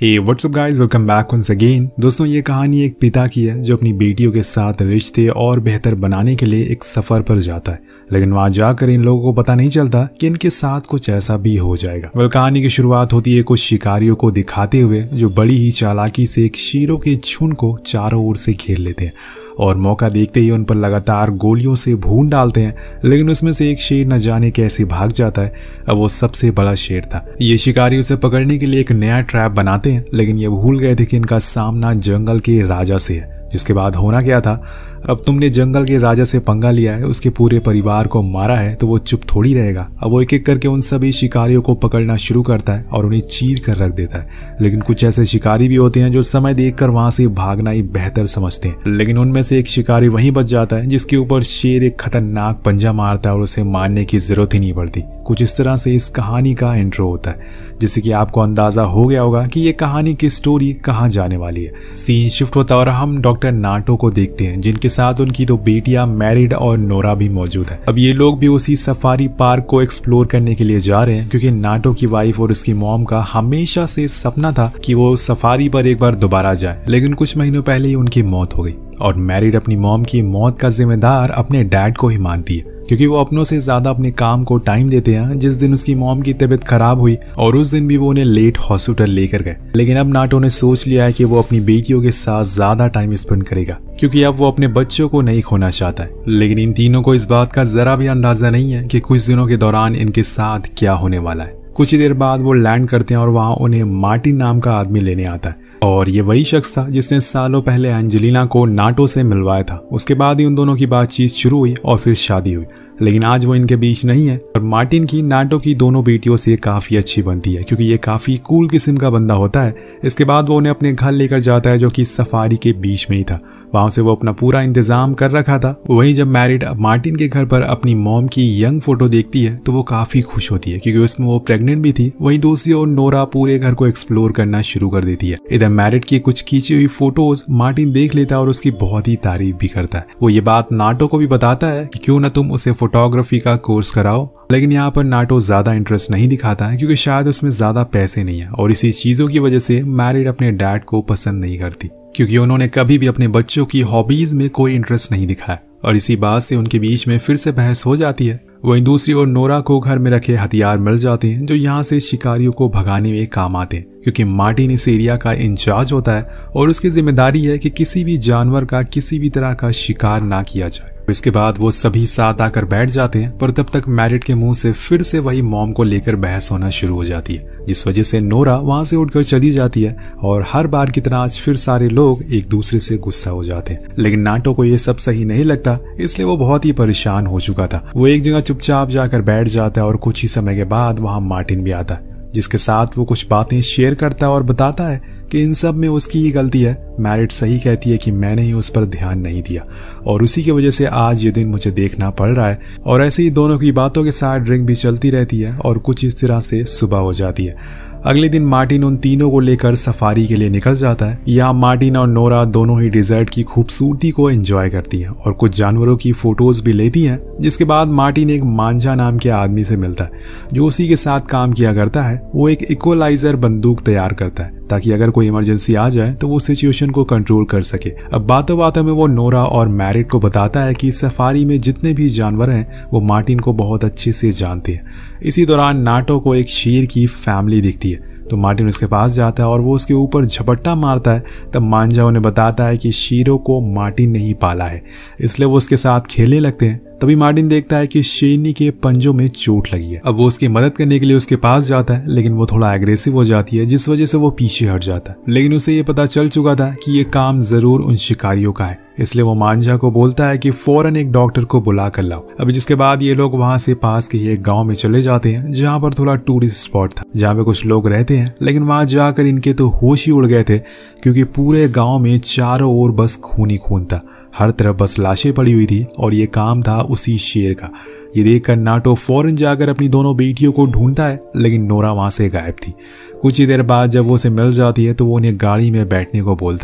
हे what's up guys, welcome back once again. दोस्तों, ये कहानी एक पिता की है जो अपनी बेटियों के साथ रिश्ते और बेहतर बनाने के लिए एक सफर पर जाता है, लेकिन वहां जाकर इन लोगों को पता नहीं चलता कि इनके साथ कुछ ऐसा भी हो जाएगा। कहानी की शुरुआत होती है कुछ शिकारियों को दिखाते हुए जो बड़ी ही चालाकी से एक शेरों के झुंड को चारों ओर से घेर लेते हैं और मौका देखते ही उन पर लगातार गोलियों से भून डालते हैं। लेकिन उसमें से एक शेर न जाने कैसे भाग जाता है। अब वो सबसे बड़ा शेर था। ये शिकारी उसे पकड़ने के लिए एक नया ट्रैप बनाते हैं, लेकिन ये भूल गए थे कि इनका सामना जंगल के राजा से है। जिसके बाद होना क्या था, अब तुमने जंगल के राजा से पंगा लिया है, उसके पूरे परिवार को मारा है, तो वो चुप थोड़ी रहेगा। अब वो एक एक करके उन सभी शिकारियों को पकड़ना शुरू करता है और उन्हें चीर कर रख देता है। लेकिन कुछ ऐसे शिकारी भी होते हैं जो समय देखकर वहां से भागना ही बेहतर समझते हैं। लेकिन उनमें से एक शिकारी वहीं बच जाता है जिसके ऊपर शेर एक खतरनाक पंजा मारता है और उसे मारने की जरूरत ही नहीं पड़ती। कुछ इस तरह से इस कहानी का इंट्रो होता है, जिससे कि आपको अंदाजा हो गया होगा कि ये कहानी की स्टोरी कहाँ जाने वाली है। सीन शिफ्ट होता है और हम डॉक्टर नाटो को देखते हैं, जिनके साथ उनकी दो बेटियां मैरिड और नोरा भी मौजूद है। अब ये लोग भी उसी सफारी पार्क को एक्सप्लोर करने के लिए जा रहे हैं, क्योंकि नाटो की वाइफ और उसकी मॉम का हमेशा से सपना था कि वो सफारी पर एक बार दोबारा जाए। लेकिन कुछ महीनों पहले ही उनकी मौत हो गई और मैरिड अपनी मॉम की मौत का जिम्मेदार अपने डैड को ही मानती है, क्योंकि वो अपनों से ज्यादा अपने काम को टाइम देते हैं। जिस दिन उसकी मॉम की तबीयत खराब हुई और उस दिन भी वो उन्हें लेट हॉस्पिटल लेकर गए। लेकिन अब नाटो ने सोच लिया है कि वो अपनी बेटियों के साथ ज्यादा टाइम स्पेंड करेगा, क्योंकि अब वो अपने बच्चों को नहीं खोना चाहता है। लेकिन इन तीनों को इस बात का जरा भी अंदाजा नहीं है कि कुछ दिनों के दौरान इनके साथ क्या होने वाला है। कुछ ही देर बाद वो लैंड करते हैं और वहां उन्हें मार्टिन नाम का आदमी लेने आता है, और ये वही शख्स था जिसने सालों पहले एंजेलिना को नाटो से मिलवाया था। उसके बाद ही उन दोनों की बातचीत शुरू हुई और फिर शादी हुई। लेकिन आज वो इनके बीच नहीं है और मार्टिन की नाटो की दोनों बेटियों से काफी अच्छी बनती है, क्योंकि ये काफी कूल किस्म का बंदा होता है। इसके बाद वो उन्हें अपने घर लेकर जाता है, जो कि सफारी के बीच में ही था। वहां से वो अपना पूरा इंतजाम कर रखा था। वहीं जब मैरिड मार्टिन के घर पर अपनी मॉम की यंग फोटो देखती है तो वो काफी खुश होती है, क्योंकि उसमें वो प्रेग्नेंट भी थी। वहीं दूसरी ओर नोरा पूरे घर को एक्सप्लोर करना शुरू कर देती है। इधर मैरिड की कुछ खींची हुई फोटोज मार्टिन देख लेता है और उसकी बहुत ही तारीफ भी करता है। वो ये बात नाटो को भी बताता है कि क्यों ना तुम उसे फोटोग्राफी का कोर्स कराओ। लेकिन यहाँ पर नाटो ज्यादा इंटरेस्ट नहीं दिखाता है, क्योंकि शायद उसमें ज्यादा पैसे नहीं है, और इसी चीजों की वजह से मैरिड अपने डैड को पसंद नहीं करती, क्योंकि उन्होंने कभी भी अपने बच्चों की हॉबीज में कोई इंटरेस्ट नहीं दिखाया। और इसी बात से उनके बीच में फिर से बहस हो जाती है। वहीं दूसरी ओर नोरा को घर में रखे हथियार मिल जाते हैं, जो यहाँ से शिकारियों को भगाने में काम आते हैं, क्योंकि मार्टिन इस एरिया का इंचार्ज होता है और उसकी जिम्मेदारी है कि किसी भी जानवर का किसी भी तरह का शिकार ना किया जाए। इसके बाद वो सभी साथ आकर बैठ जाते हैं, पर तब तक मैरिड के मुंह से फिर से वही मॉम को लेकर बहस होना शुरू हो जाती है, जिस वजह से नोरा वहां से उठकर चली जाती है। और हर बार की तरह आज फिर सारे लोग एक दूसरे से गुस्सा हो जाते हैं। लेकिन नाटो को ये सब सही नहीं लगता, इसलिए वो बहुत ही परेशान हो चुका था। वो एक जगह चुपचाप जाकर बैठ जाता है और कुछ ही समय के बाद वहां मार्टिन भी आता है, जिसके साथ वो कुछ बातें शेयर करता है और बताता है कि इन सब में उसकी ही गलती है। मैरिड सही कहती है कि मैंने ही उस पर ध्यान नहीं दिया और उसी की वजह से आज ये दिन मुझे देखना पड़ रहा है। और ऐसे ही दोनों की बातों के साथ ड्रिंक भी चलती रहती है और कुछ इस तरह से सुबह हो जाती है। अगले दिन मार्टिन उन तीनों को लेकर सफारी के लिए निकल जाता है। यहाँ मार्टिन और नोरा दोनों ही डिजर्ट की खूबसूरती को एंजॉय करती हैं और कुछ जानवरों की फोटोज भी लेती हैं। जिसके बाद मार्टिन एक मांझा नाम के आदमी से मिलता है, जो उसी के साथ काम किया करता है। वो एक इक्वलाइजर बंदूक तैयार करता है, ताकि अगर कोई इमरजेंसी आ जाए तो वो सिचुएशन को कंट्रोल कर सके। अब बातों बातों में वो नोरा और मैरिड को बताता है कि सफारी में जितने भी जानवर हैं वो मार्टिन को बहुत अच्छे से जानते हैं। इसी दौरान नाटो को एक शेर की फैमिली दिखती है, तो मार्टिन उसके पास जाता है और वो उसके ऊपर झपट्टा मारता है। तब मांझा उन्हें बताता है कि शेरों को मार्टिन ने ही पाला है, इसलिए वो उसके साथ खेलने लगते हैं। तभी मार्टिन देखता है कि शेरनी के पंजों में चोट लगी है। अब वो उसकी मदद करने के लिए उसके पास जाता है, लेकिन वो थोड़ा एग्रेसिव हो जाती है, जिस वजह से वो पीछे हट जाता है। लेकिन उसे ये पता चल चुका था कि ये काम जरूर उन शिकारियों का है, इसलिए वो मांझा को बोलता है कि फौरन एक डॉक्टर को बुला कर लाओ। अब जिसके बाद ये लोग वहां से पास के एक गांव में चले जाते हैं, जहां पर थोड़ा टूरिस्ट स्पॉट था, जहां पे कुछ लोग रहते हैं। लेकिन वहां जाकर इनके तो होश ही उड़ गए थे, क्योंकि पूरे गांव में चारों ओर बस खून ही खून था। हर तरफ बस लाशें पड़ी हुई थी और ये काम था उसी शेर का। ये देखकर नाटो फौरन जाकर अपनी दोनों बेटियों को ढूंढता है, लेकिन नोरा वहां से गायब थी। कुछ ही देर बाद जब वो उसे मिल जाती है तो वो उन्हें गाड़ी में बैठने को बोलता है।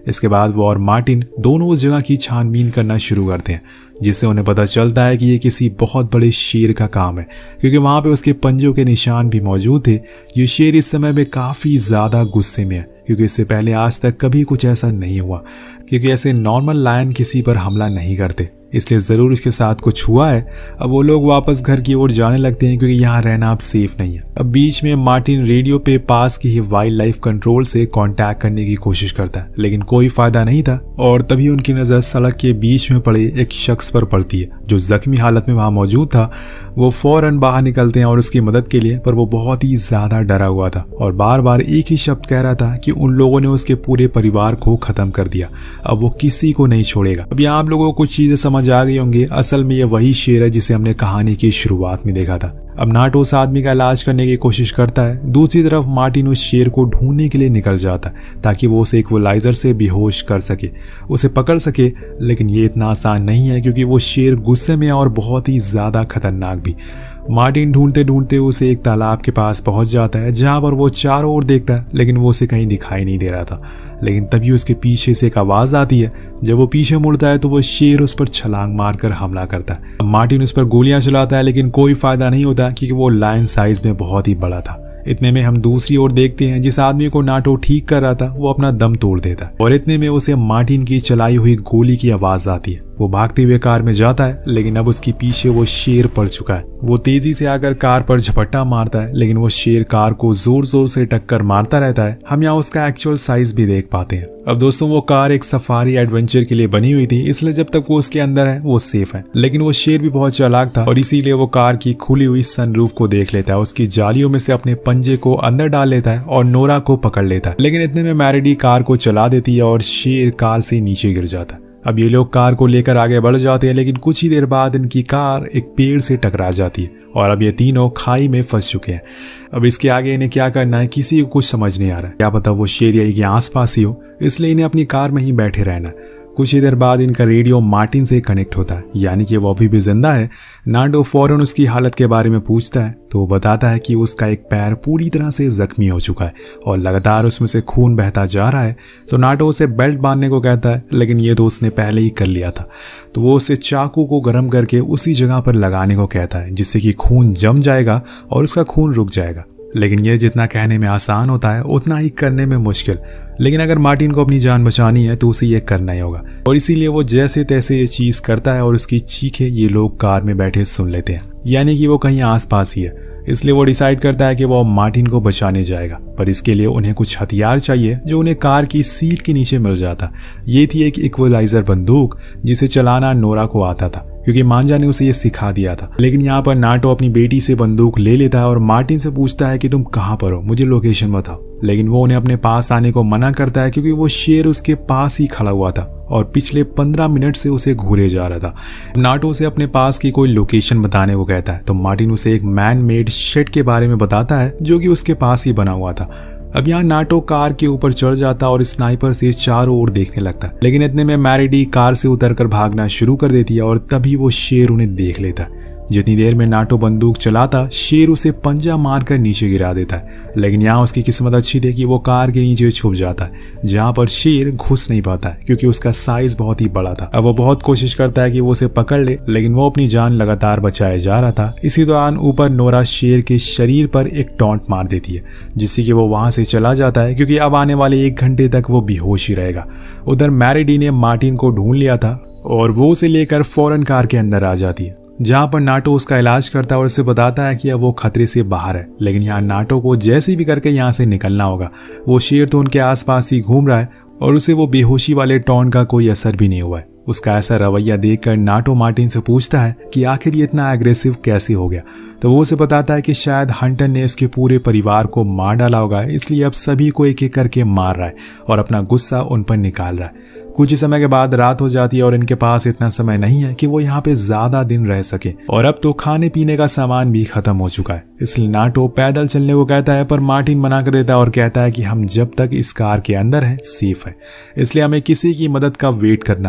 इसके बाद वो और मार्टिन दोनों उस जगह की छानबीन करना शुरू करते हैं, जिससे उन्हें पता चलता है कि ये किसी बहुत बड़े शेर का काम है, क्योंकि वहाँ पे उसके पंजों के निशान भी मौजूद थे। ये शेर इस समय में काफ़ी ज़्यादा गुस्से में है, क्योंकि इससे पहले आज तक कभी कुछ ऐसा नहीं हुआ, क्योंकि ऐसे नॉर्मल लायन किसी पर हमला नहीं करते, इसलिए ज़रूर इसके साथ कुछ हुआ है। अब वो लोग वापस घर की ओर जाने लगते हैं, क्योंकि यहाँ रहना अब सेफ नहीं है। अब बीच में मार्टिन रेडियो पे पास की ही वाइल्ड लाइफ कंट्रोल से कांटेक्ट करने की कोशिश करता है, लेकिन कोई फायदा नहीं था। और तभी उनकी नज़र सड़क के बीच में पड़े एक शख्स पर पड़ती है, जो जख्मी हालत में वहाँ मौजूद था। वो फौरन बाहर निकलते हैं और उसकी मदद के लिए, पर वो बहुत ही ज़्यादा डरा हुआ था और बार बार एक ही शब्द कह रहा था कि उन लोगों ने उसके पूरे परिवार को ख़त्म कर दिया, अब वो किसी को नहीं छोड़ेगा। अब यहाँ आप लोगों को कुछ चीज़ें समझ आ गई होंगी, असल में ये वही शेर है जिसे हमने कहानी की शुरुआत में देखा था। अब नाटो उस आदमी का इलाज करने की कोशिश करता है, दूसरी तरफ मार्टिन उस शेर को ढूंढने के लिए निकल जाता है ताकि वो उसे इक्वलाइजर से बेहोश कर सके, उसे पकड़ सके। लेकिन ये इतना आसान नहीं है, क्योंकि वो शेर गुस्से में और बहुत ही ज़्यादा खतरनाक भी। मार्टिन ढूंढते ढूंढते उसे एक तालाब के पास पहुंच जाता है, जहां पर वो चारों ओर देखता है, लेकिन वो उसे कहीं दिखाई नहीं दे रहा था। लेकिन तभी उसके पीछे से एक आवाज़ आती है। जब वो पीछे मुड़ता है तो वो शेर उस पर छलांग मारकर हमला करता है। मार्टिन उस पर गोलियां चलाता है, लेकिन कोई फायदा नहीं होता, क्योंकि वो लायन साइज में बहुत ही बड़ा था। इतने में हम दूसरी ओर देखते हैं, जिस आदमी को नाटो ठीक कर रहा था वो अपना दम तोड़ देता है, और इतने में उसे मार्टिन की चलाई हुई गोली की आवाज आती है। वो भागते हुए कार में जाता है, लेकिन अब उसके पीछे वो शेर पड़ चुका है। वो तेजी से आकर कार पर झपट्टा मारता है, लेकिन वो शेर कार को जोर जोर से टक्कर मारता रहता है। हम यहाँ उसका एक्चुअल साइज भी देख पाते हैं। अब दोस्तों, वो कार एक सफारी एडवेंचर के लिए बनी हुई थी, इसलिए जब तक वो उसके अंदर है वो सेफ है। लेकिन वो शेर भी बहुत चालाक था, और इसीलिए वो कार की खुली हुई सनरूफ को देख लेता है, उसकी जालियों में से अपने पंजे को अंदर डाल लेता है और नोरा को पकड़ लेता है। लेकिन इतने में मैरिडी कार को चला देती है और शेर कार से नीचे गिर जाता है। अब ये लोग कार को लेकर आगे बढ़ जाते हैं, लेकिन कुछ ही देर बाद इनकी कार एक पेड़ से टकरा जाती है और अब ये तीनों खाई में फंस चुके हैं। अब इसके आगे इन्हें क्या करना है किसी को कुछ समझ नहीं आ रहा है। क्या पता वो शेर यही के आसपास ही हो, इसलिए इन्हें अपनी कार में ही बैठे रहना है। कुछ ही देर बाद इनका रेडियो मार्टिन से कनेक्ट होता है, यानी कि वो अभी भी जिंदा है। नाटो फौरन उसकी हालत के बारे में पूछता है तो वो बताता है कि उसका एक पैर पूरी तरह से जख्मी हो चुका है और लगातार उसमें से खून बहता जा रहा है। तो नाटो उसे बेल्ट बांधने को कहता है, लेकिन ये तो उसने पहले ही कर लिया था। तो वो उसे चाकू को गर्म करके उसी जगह पर लगाने को कहता है, जिससे कि खून जम जाएगा और उसका खून रुक जाएगा। लेकिन ये जितना कहने में आसान होता है उतना ही करने में मुश्किल। लेकिन अगर मार्टिन को अपनी जान बचानी है तो उसे ये करना ही होगा, और इसीलिए वो जैसे तैसे ये चीज़ करता है और उसकी चीखें ये लोग कार में बैठे सुन लेते हैं, यानी कि वो कहीं आसपास ही है। इसलिए वो डिसाइड करता है कि वो मार्टिन को बचाने जाएगा, पर इसके लिए उन्हें कुछ हथियार चाहिए जो उन्हें कार की सीट के नीचे मिल जाता। ये थी एक इक्वलाइजर बंदूक, जिसे चलाना नोरा को आता था, क्योंकि मांजा ने उसे ये सिखा दिया था। लेकिन यहाँ पर नाटो अपनी बेटी से बंदूक ले लेता है और मार्टिन से पूछता है कि तुम कहाँ पर हो, मुझे लोकेशन बताओ। लेकिन वो उन्हें अपने पास आने को मना करता है, क्योंकि वो शेर उसके पास ही खड़ा हुआ था और पिछले 15 मिनट से उसे घूरे जा रहा था। नाटो उसे अपने पास की कोई लोकेशन बताने को कहता है, तो मार्टिन उसे एक मैन मेड शेड के बारे में बताता है जो कि उसके पास ही बना हुआ था। अब यहाँ नाटो कार के ऊपर चढ़ जाता और स्नाइपर से चारों ओर देखने लगता, लेकिन इतने में मैरिडी कार से उतरकर भागना शुरू कर देती है और तभी वो शेर उन्हें देख लेता है। जितनी देर में नाटो बंदूक चलाता, शेर उसे पंजा मारकर नीचे गिरा देता है। लेकिन यहाँ उसकी किस्मत अच्छी थी कि वो कार के नीचे छुप जाता है, जहाँ पर शेर घुस नहीं पाता है, क्योंकि उसका साइज बहुत ही बड़ा था। अब वो बहुत कोशिश करता है कि वो उसे पकड़ ले, लेकिन वो अपनी जान लगातार बचाए जा रहा था। इसी दौरान ऊपर नोरा शेर के शरीर पर एक टॉन्ट मार देती है, जिससे कि वो वहां से चला जाता है, क्योंकि अब आने वाले 1 घंटे तक वो बेहोश ही रहेगा। उधर मैरिडी ने मार्टिन को ढूंढ लिया था और वो उसे लेकर फौरन कार के अंदर आ जाती है, जहां पर नाटो उसका इलाज करता है और उसे बताता है कि अब वो खतरे से बाहर है। लेकिन यहाँ नाटो को जैसे भी करके यहाँ से निकलना होगा। वो शेर तो उनके आसपास ही घूम रहा है और उसे वो बेहोशी वाले टॉन्ट का कोई असर भी नहीं हुआ है। उसका ऐसा रवैया देखकर नाटो मार्टिन से पूछता है कि आखिर ये इतना एग्रेसिव कैसे हो गया। तो वो उसे बताता है कि शायद हंटर ने उसके पूरे परिवार को मार डाला होगा, इसलिए अब सभी को एक एक करके मार रहा है और अपना गुस्सा उन पर निकाल रहा है। कुछ ही समय के बाद रात हो जाती है और इनके पास इतना समय नहीं है कि वो यहाँ पे ज्यादा दिन रह सके, और अब तो खाने पीने का सामान भी खत्म हो चुका है। इसलिए नाटो पैदल चलने को कहता है, पर मार्टिन मना कर देता है और कहता है कि हम जब तक इस कार के अंदर हैं सेफ है, इसलिए हमें किसी की मदद का वेट करना होगा।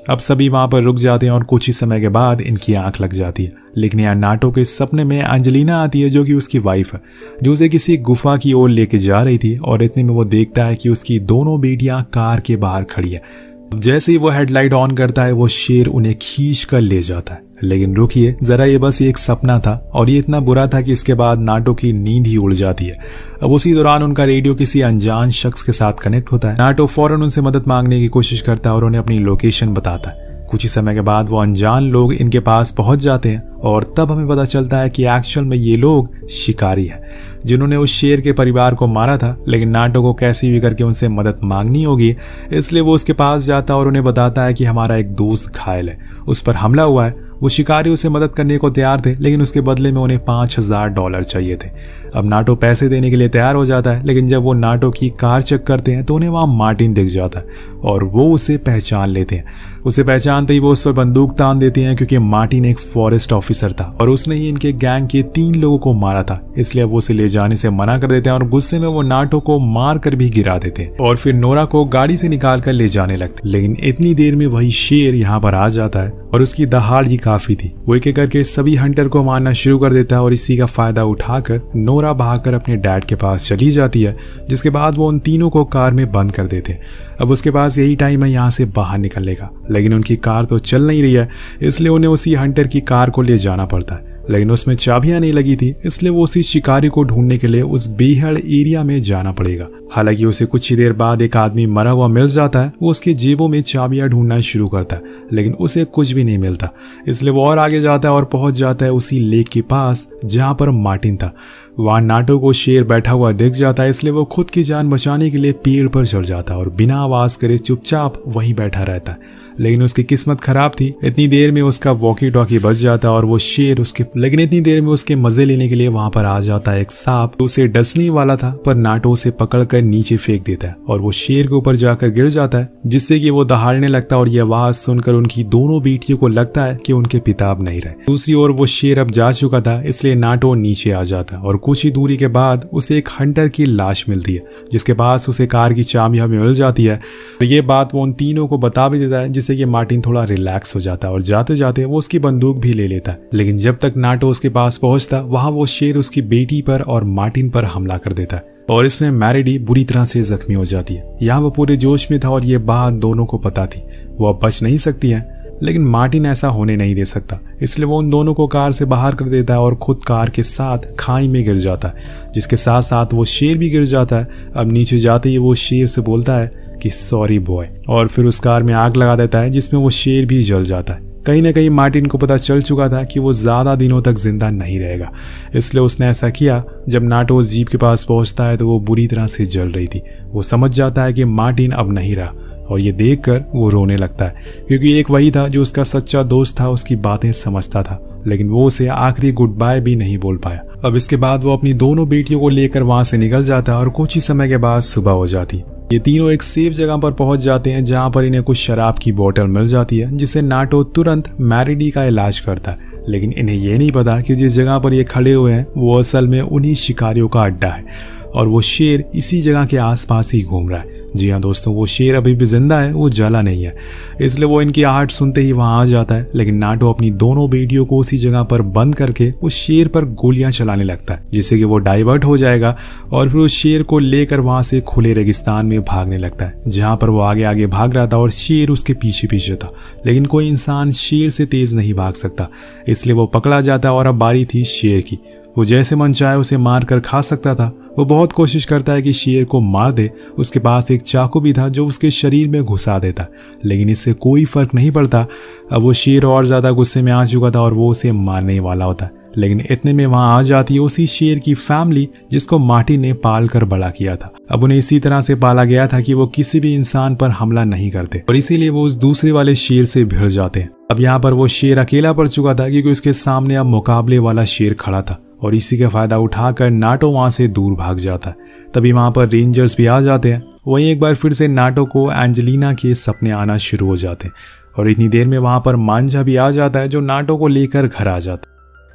अब सभी वहां पर रुक जाते हैं और कुछ ही समय के बाद इनकी आंख लग जाती है। लेकिन यहाँ नाटो के सपने में एंजेलिना आती है जो कि उसकी वाइफ है, जो उसे किसी गुफा की ओर लेके जा रही थी। और इतने में वो देखता है कि उसकी दोनों बेटियां कार के बाहर खड़ी है। जैसे ही वो हेडलाइट ऑन करता है वो शेर उन्हें खींच कर ले जाता है। लेकिन रुकिए जरा, ये बस एक सपना था और ये इतना बुरा था कि इसके बाद नाटो की नींद ही उड़ जाती है। अब उसी दौरान उनका रेडियो किसी अनजान शख्स के साथ कनेक्ट होता है। नाटो फौरन उनसे मदद मांगने की कोशिश करता है और उन्हें अपनी लोकेशन बताता है। कुछ ही समय के बाद वो अनजान लोग इनके पास पहुंच जाते हैं और तब हमें पता चलता है कि एक्चुअल में ये लोग शिकारी हैं जिन्होंने उस शेर के परिवार को मारा था। लेकिन नाटो को कैसे भी करके उनसे मदद मांगनी होगी, इसलिए वो उसके पास जाता और उन्हें बताता है कि हमारा एक दोस्त घायल है, उस पर हमला हुआ है। वो शिकारी उसे मदद करने को तैयार थे, लेकिन उसके बदले में उन्हें $5000 चाहिए थे। अब नाटो पैसे देने के लिए तैयार हो जाता है, लेकिन जब वो नाटो की कार चेक करते हैं तो उन्हें वहां मार्टिन दिख जाता है और वो उसे पहचान लेते हैं। उसे पहचानते ही वो उस पर बंदूक तान देते हैं, क्योंकि मार्टिन एक फॉरेस्ट ऑफिसर था और उसने ही इनके गैंग के 3 लोगों को मारा था। इसलिए वो उसे ले जाने से मना कर देते हैं और गुस्से में वो नाटो को मार कर भी गिरा देते हैं और फिर नोरा को गाड़ी से निकाल कर ले जाने लगते। लेकिन इतनी देर में वही शेर यहाँ पर आ जाता है और उसकी दहाड़ ही काफी थी। वो एक एक करके सभी हंटर को मारना शुरू कर देता है और इसी का फायदा उठाकर नोरा भागकर अपने डैड के पास चली जाती है, जिसके बाद वो उन तीनों को कार में बंद कर देते हैं। अब उसके पास यही टाइम है यहाँ से बाहर निकलने का, लेकिन उनकी कार तो चल नहीं रही है, इसलिए उन्हें उसी हंटर की कार को ले जाना पड़ता है। लेकिन उसमें चाबियां नहीं लगी थी, इसलिए वो उसी शिकारी को ढूंढने के लिए उस बेहद एरिया में जाना पड़ेगा। हालांकि उसे कुछ ही देर बाद एक आदमी मरा हुआ मिल जाता है। वो उसकी जेबों में चाबियां ढूंढना शुरू करता है, लेकिन उसे कुछ भी नहीं मिलता। इसलिए वो और आगे जाता है और पहुंच जाता है उसी लेक के पास जहां पर मार्टिन था। वहां नाटो को शेर बैठा हुआ दिख जाता है, इसलिए वो खुद की जान बचाने के लिए पेड़ पर चढ़ जाता है और बिना आवाज करे चुपचाप वहीं बैठा रहता है। लेकिन उसकी किस्मत खराब थी। इतनी देर में उसका वॉकी टॉकी बच जाता है और वो शेर इतनी देर में उसके मजे लेने के लिए वहां पर आ जाता है एक सांप। उसे डसने वाला था, पर नाटो उसे पकड़कर नीचे फेंक देता है और वो शेर के ऊपर जाकर गिर जाता है, जिससे कि वो दहाड़ने लगता है और ये आवाज सुनकर उनकी दोनों बेटियों को लगता है कि उनके पिता अब नहीं रहे। दूसरी ओर वो शेर अब जा चुका था, इसलिए नाटो नीचे आ जाता है और कुछ ही दूरी के बाद उसे एक हंटर की लाश मिलती है, जिसके पास उसे कार की चाबियां भी मिल जाती है। ये बात वो उन तीनों को बता भी देता है, जिससे कि मार्टिन थोड़ा रिलैक्स हो जाता है और जाते जाते वो उसकी बंदूक भी ले लेता है। लेकिन जब तक नाटो उसके पास पहुंचता, वहां वो शेर उसकी बेटी पर और मार्टिन पर हमला कर देता है और इसमें मैरिडी बुरी तरह से जख्मी हो जाती है। यहाँ वो पूरे जोश में था और ये बात दोनों को पता थी। वो अब बच नहीं सकती है, लेकिन मार्टिन ऐसा होने नहीं दे सकता, इसलिए वो उन दोनों को कार से बाहर कर देता है और खुद कार के साथ खाई में गिर जाता है, जिसके साथ साथ वो शेर भी गिर जाता है। अब नीचे जाते ही वो शेर से बोलता है कि सॉरी बॉय, और फिर उस कार में आग लगा देता है, जिसमें वो शेर भी जल जाता है। कहीं ना कहीं मार्टिन को पता चल चुका था कि वो ज्यादा दिनों तक जिंदा नहीं रहेगा, इसलिए उसने ऐसा किया। जब नाटो उस जीप के पास पहुंचता है तो वो बुरी तरह से जल रही थी। वो समझ जाता है कि मार्टिन अब नहीं रहा और ये देखकर वो रोने लगता है, क्योंकि एक वही था जो उसका सच्चा दोस्त था, उसकी बातें समझता था, लेकिन वो उसे आखिरी गुड बाय भी नहीं बोल पाया। अब इसके बाद वो अपनी दोनों बेटियों को लेकर वहां से निकल जाता है और कुछ ही समय के बाद सुबह हो जाती। ये तीनों एक सेफ जगह पर पहुंच जाते हैं, जहां पर इन्हें कुछ शराब की बोतल मिल जाती है, जिसे नाटो तुरंत मैरिडी का इलाज करता है। लेकिन इन्हें ये नहीं पता कि जिस जगह पर ये खड़े हुए हैं वो असल में उन्हीं शिकारियों का अड्डा है और वो शेर इसी जगह के आसपास ही घूम रहा है। जी हाँ दोस्तों, वो शेर अभी भी जिंदा है, वो जला नहीं है, इसलिए वो इनकी आहट सुनते ही वहां आ जाता है। लेकिन नाटो अपनी दोनों बेटियों को उसी जगह पर बंद करके उस शेर पर गोलियां चलाने लगता है, जिससे कि वो डाइवर्ट हो जाएगा और फिर उस शेर को लेकर वहां से खुले रेगिस्तान में भागने लगता है, जहां पर वो आगे आगे भाग रहा था और शेर उसके पीछे पीछे था। लेकिन कोई इंसान शेर से तेज नहीं भाग सकता, इसलिए वो पकड़ा जाता और अब बारी थी शेर की। वो जैसे मन चाहे उसे मार कर खा सकता था। वो बहुत कोशिश करता है कि शेर को मार दे। उसके पास एक चाकू भी था जो उसके शरीर में घुसा देता, लेकिन इससे कोई फर्क नहीं पड़ता। अब वो शेर और ज्यादा गुस्से में आ चुका था और वो उसे मारने वाला होता। लेकिन इतने में वहां आ जाती है उसी शेर की फैमिली, जिसको मार्टिन ने पाल कर बड़ा किया था। अब उन्हें इसी तरह से पाला गया था कि वो किसी भी इंसान पर हमला नहीं करते और इसीलिए वो उस दूसरे वाले शेर से भिड़ जाते हैं। अब यहाँ पर वो शेर अकेला पड़ चुका था, क्योंकि उसके सामने अब मुकाबले वाला शेर खड़ा था और इसी का फायदा उठाकर नाटो वहां से दूर भाग जाता है। तभी वहां पर रेंजर्स भी आ जाते हैं। वहीं एक बार फिर से नाटो को एंजेलिना के सपने आना शुरू हो जाते हैं और इतनी देर में वहां पर मांझा भी आ जाता है, जो नाटो को लेकर घर आ जाता है।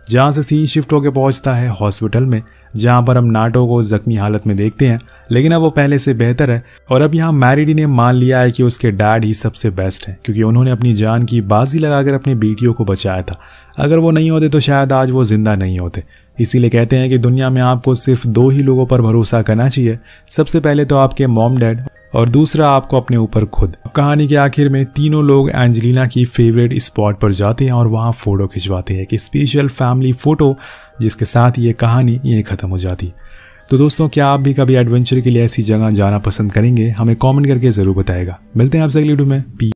जहाँ से सीन शिफ्ट होकर पहुँचता है हॉस्पिटल में, जहाँ पर हम नाटो को जख्मी हालत में देखते हैं, लेकिन अब वो पहले से बेहतर है। और अब यहाँ मैरिडी ने मान लिया है कि उसके डैड ही सबसे बेस्ट है, क्योंकि उन्होंने अपनी जान की बाजी लगाकर अपनी बेटियों को बचाया था। अगर वो नहीं होते तो शायद आज वो जिंदा नहीं होते। इसीलिए कहते हैं कि दुनिया में आपको सिर्फ 2 ही लोगों पर भरोसा करना चाहिए। सबसे पहले तो आपके मॉम डैड, और दूसरा आपको अपने ऊपर खुद। कहानी के आखिर में तीनों लोग एंजेलिना की फेवरेट स्पॉट पर जाते हैं और वहाँ फोटो खिंचवाते हैं, एक स्पेशल फैमिली फोटो, जिसके साथ ये कहानी यहीं ख़त्म हो जाती है। तो दोस्तों, क्या आप भी कभी एडवेंचर के लिए ऐसी जगह जाना पसंद करेंगे? हमें कमेंट करके ज़रूर बताएगा। मिलते हैं आपसे अगली वीडियो में।